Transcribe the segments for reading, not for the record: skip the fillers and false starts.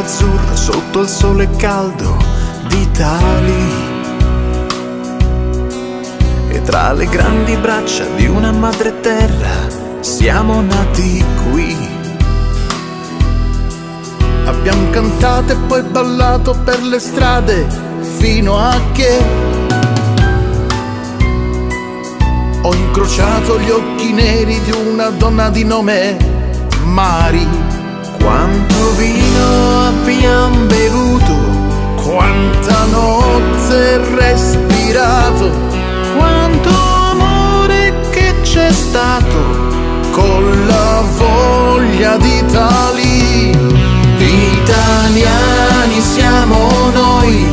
azzurro sotto il sole caldo d'Italia. E tra le grandi braccia di una madre terra siamo nati qui. Abbiamo cantato e poi ballato per le strade fino a che ho incrociato gli occhi neri di una donna di nome Mari. Quanto vino abbiamo bevuto, Quanta notte respirato, quanto amore che c'è stato, con la voglia d'Italia. Italiani siamo noi,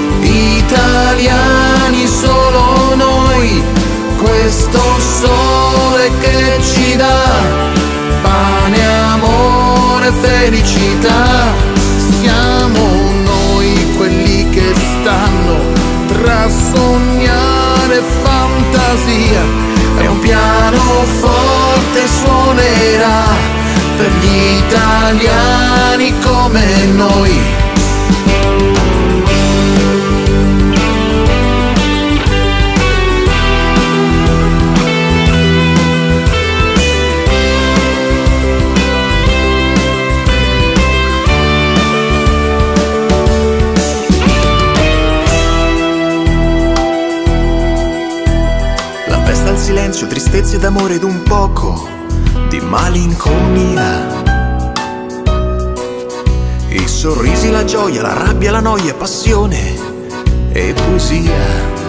italiani solo noi, questo sole che ci dà pane, amore, felicità. Siamo noi quelli che stanno tra sognare e fantasia, E un pianoforte suonerà per gli italiani come noi. La festa al silenzio, tristezza ed amore ed un poco di malinconia. I sorrisi, la gioia, la rabbia, la noia, passione e poesia.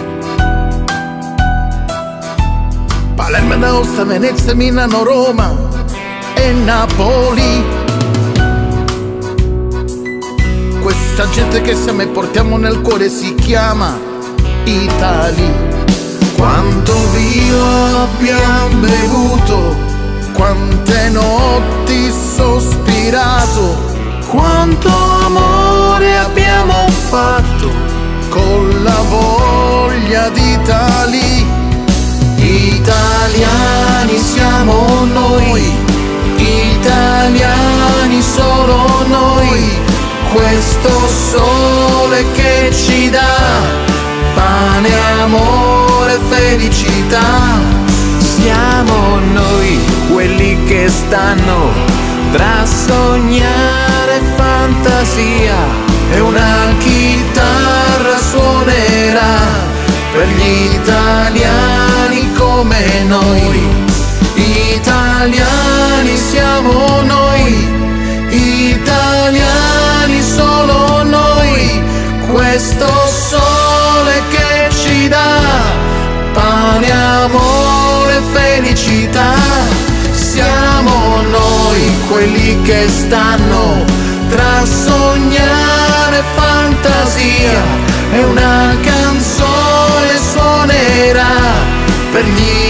Palermo, Aosta, Venezia, Milano, Roma e Napoli. Questa gente che siamo e portiamo nel cuore si chiama Italia. Quanto vino abbiamo bevuto, Quante notti sospirato, quanto amore abbiamo fatto, con la voglia d'Italia. italiani siamo noi, italiani solo noi, questo sole che ci dà pane, amore, felicità. Siamo noi quelli che stanno tra sognare e fantasia, e una chitarra suonerà per gli italiani come noi. Italiani siamo noi, italiani solo noi, questo sole che ci dà pane, amore, felicità. Siamo noi quelli che stanno tra sognare e fantasia, e una canzone suonerà per gli